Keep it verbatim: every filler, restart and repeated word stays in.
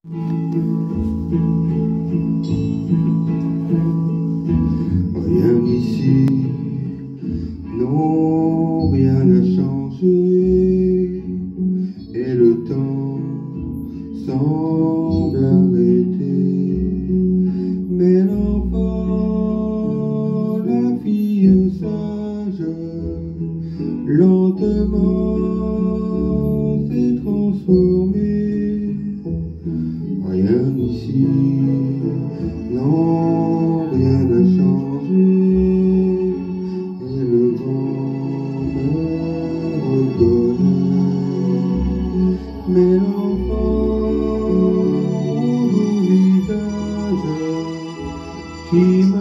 Rien ici, non, rien n'a changé, et le temps semble arrêter. Mais l'enfant, la fille sage, lentement s'est transformé. Rien ici, non, rien n'a changé, et le vent me reconnaît. Mais l'enfant au beau visage qui